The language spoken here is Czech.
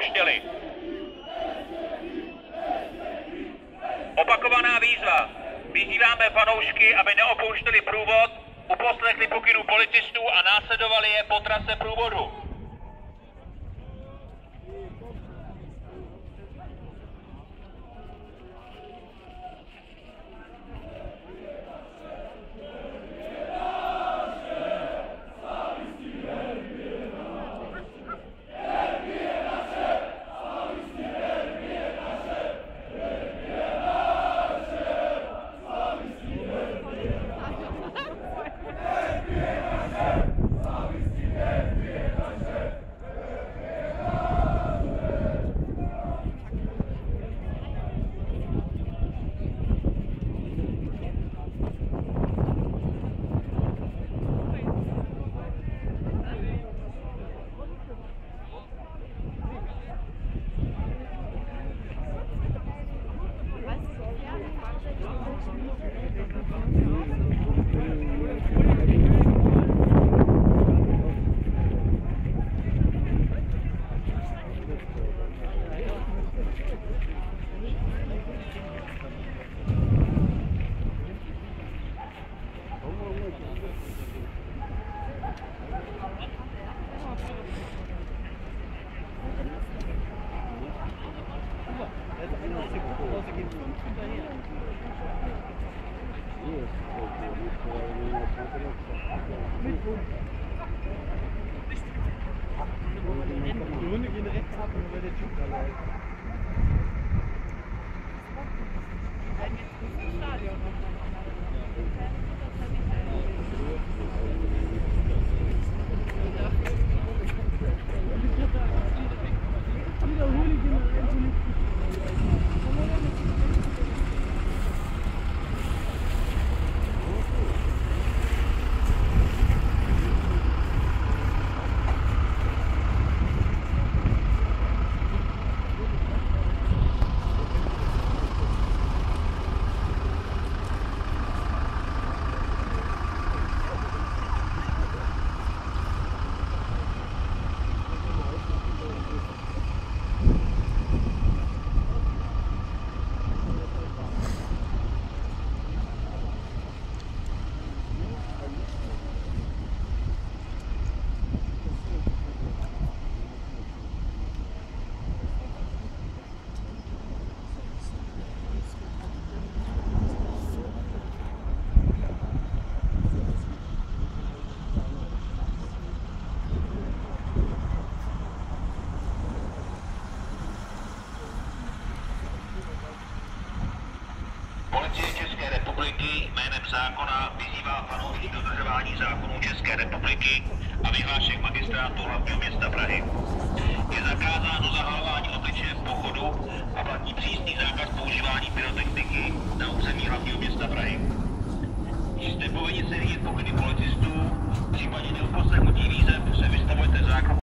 neopouštěli. Opakovaná výzva. Vyzýváme fanoušky, aby neopouštěli průvod, uposlechli pokynů policistů a následovali je po trase průvodu. Die Hunde gehen rechts ab und dann wird der Typ da läuft. Wir werden jetzt bis zum Stadion Policie České republiky jménem zákona vyzývá fanoušky k dodržování zákonů České republiky a vyhlášek magistrátu hlavního města Prahy. Je zakázáno zahalování obličeje v pochodu a platí přísný zákaz používání pyrotechniky na území hlavního města Prahy. Jste povinni se řídit pokyny policistů, v případě neuposlechnutí výzev se vystavujete zákroku